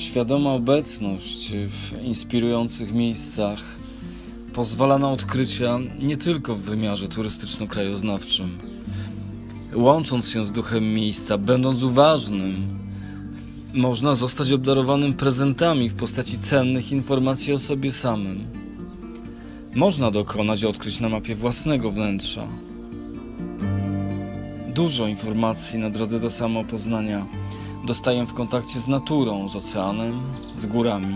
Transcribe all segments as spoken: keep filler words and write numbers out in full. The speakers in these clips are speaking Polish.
świadoma obecność w inspirujących miejscach pozwala na odkrycia nie tylko w wymiarze turystyczno-krajoznawczym. Łącząc się z duchem miejsca, będąc uważnym, można zostać obdarowanym prezentami w postaci cennych informacji o sobie samym. Można dokonać odkryć na mapie własnego wnętrza. Dużo informacji na drodze do samopoznania dostaję w kontakcie z naturą, z oceanem, z górami.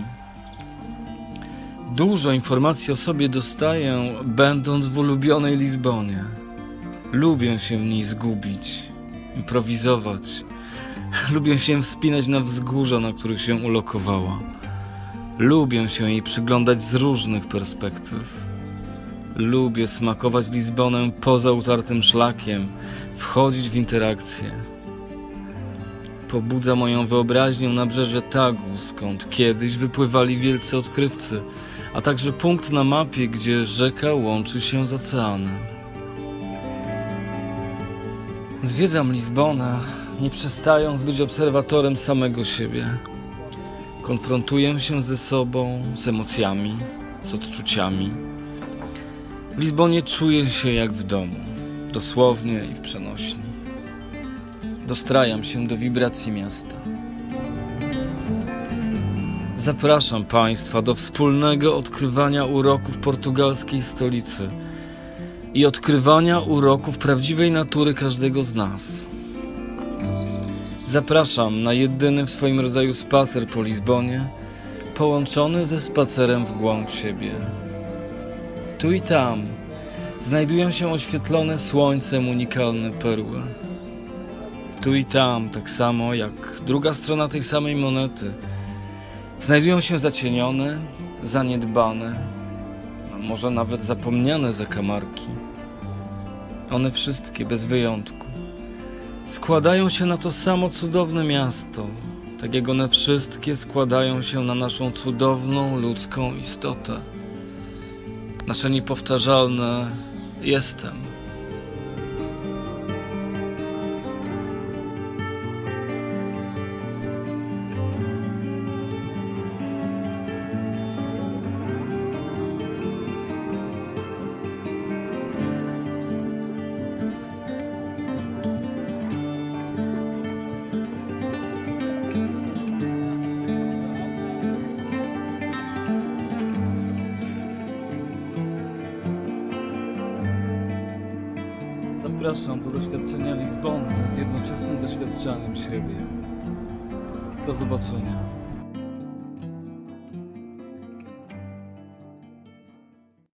Dużo informacji o sobie dostaję, będąc w ulubionej Lizbonie. Lubię się w niej zgubić, improwizować. Lubię się wspinać na wzgórza, na których się ulokowała. Lubię się jej przyglądać z różnych perspektyw. Lubię smakować Lizbonę poza utartym szlakiem, wchodzić w interakcje. Pobudza moją wyobraźnię nabrzeże Tagu, skąd kiedyś wypływali wielcy odkrywcy, a także punkt na mapie, gdzie rzeka łączy się z oceanem. Zwiedzam Lizbonę, nie przestając być obserwatorem samego siebie. Konfrontuję się ze sobą, z emocjami, z odczuciami. W Lizbonie czuję się jak w domu, dosłownie i w przenośni. Dostrajam się do wibracji miasta. Zapraszam Państwa do wspólnego odkrywania uroków portugalskiej stolicy i odkrywania uroków prawdziwej natury każdego z nas. Zapraszam na jedyny w swoim rodzaju spacer po Lizbonie, połączony ze spacerem w głąb siebie. Tu i tam znajdują się oświetlone słońcem unikalne perły. Tu i tam, tak samo jak druga strona tej samej monety, znajdują się zacienione, zaniedbane, a może nawet zapomniane zakamarki. One wszystkie, bez wyjątku, składają się na to samo cudowne miasto, tak jak one wszystkie składają się na naszą cudowną ludzką istotę. Nasze niepowtarzalne jestem. Zapraszam do doświadczenia Lizbony z jednoczesnym doświadczaniem siebie. Do zobaczenia.